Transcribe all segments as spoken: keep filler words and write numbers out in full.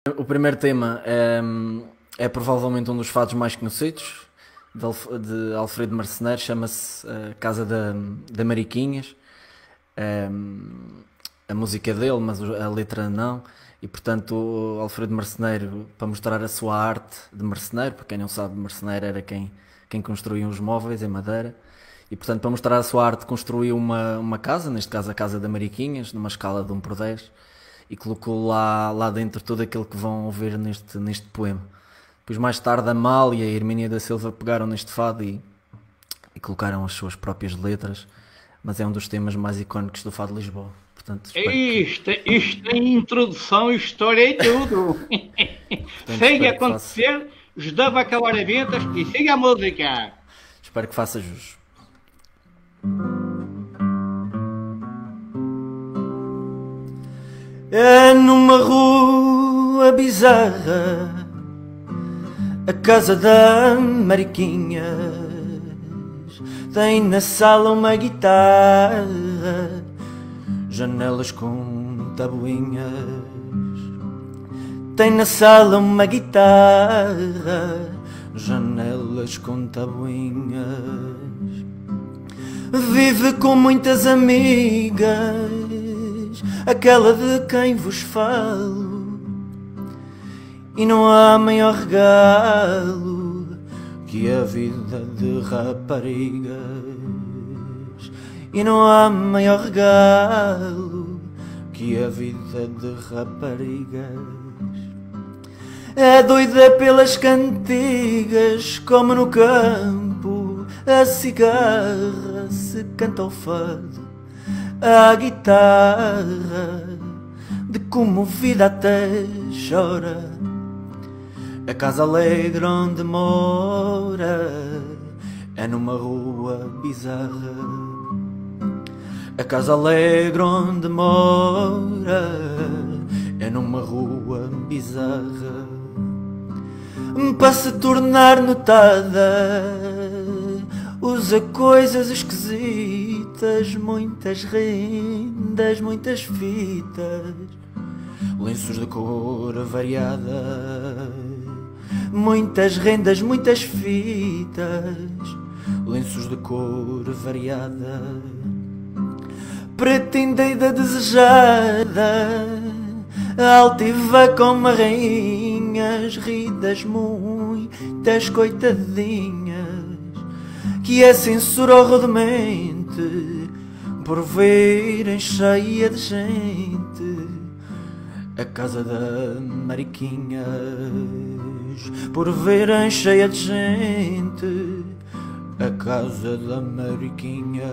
O primeiro tema é, é provavelmente um dos fados mais conhecidos de, Alf de Alfredo Marceneiro, chama-se uh, Casa da, da Mariquinhas. Um, a música é dele, mas a letra não. E portanto, o Alfredo Marceneiro, para mostrar a sua arte de marceneiro, para quem não sabe, marceneiro era quem, quem construía os móveis em madeira. E portanto, para mostrar a sua arte, construiu uma, uma casa, neste caso a Casa da Mariquinhas, numa escala de um por dez, e colocou lá, lá dentro tudo aquilo que vão ouvir neste, neste poema. Depois, mais tarde, a Mal e a Hermínia da Silva pegaram neste fado e, e colocaram as suas próprias letras, mas é um dos temas mais icónicos do Fado de Lisboa. Portanto, isto, que... isto tem introdução, história e tudo. Segue a acontecer, faça... ajudava a acabar a ventas e siga a música. Espero que faça jus. É numa rua bizarra, a casa da Mariquinhas. Tem na sala uma guitarra, janelas com tabuinhas. Tem na sala uma guitarra, janelas com tabuinhas. Vive com muitas amigas, aquela de quem vos falo, e não há maior regalo que a vida de raparigas. E não há maior regalo que a vida de raparigas. É doida pelas cantigas, como no campo a cigarra se canta ao fado, a guitarra de comovida até chora. A casa alegre onde mora é numa rua bizarra. A casa alegre onde mora é numa rua bizarra. Para se tornar notada, usa coisas esquisitas, muitas rendas, muitas fitas, lenços de cor variada. Muitas rendas, muitas fitas, lenços de cor variada. Pretendida desejada, altiva como rainhas, ridas muitas coitadinhas, que a censura rodemente por verem cheia de gente a casa da Mariquinhas, por verem cheia de gente a casa da Mariquinhas.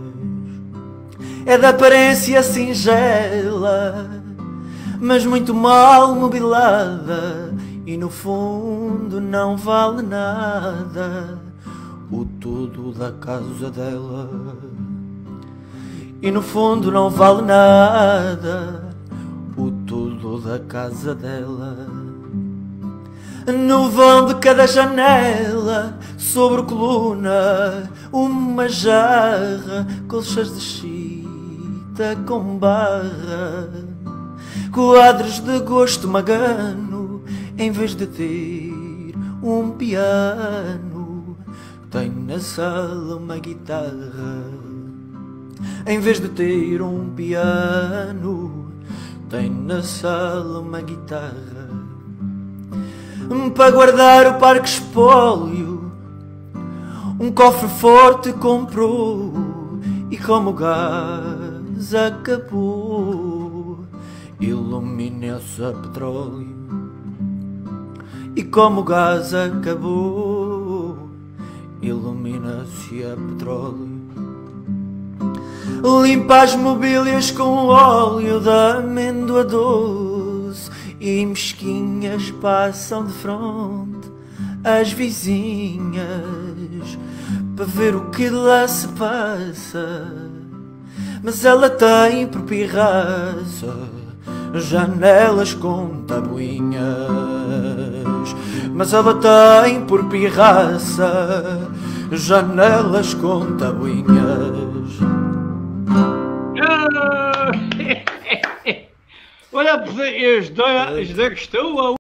É de aparência singela, mas muito mal mobilada, e no fundo não vale nada o tudo da casa dela. E no fundo não vale nada o tudo da casa dela. No vão de cada janela, sobre coluna, uma jarra, colchas de chita com barra, quadros de gosto magano, em vez de ter um piano, tem na sala uma guitarra. Em vez de ter um piano, tem na sala uma guitarra. Para guardar o parque espólio, um cofre forte comprou, e como o gás acabou, ilumina-se a petróleo. E como o gás acabou, ilumina-se a petróleo. Limpa as mobílias com óleo da amêndoa doce, e mesquinhas passam de fronte as vizinhas para ver o que lá se passa. Mas ela tem por pirraça janelas com tabuinhas. Mas ela tem por pirraça janelas com tabuinhas. Olha, as da, as da questão,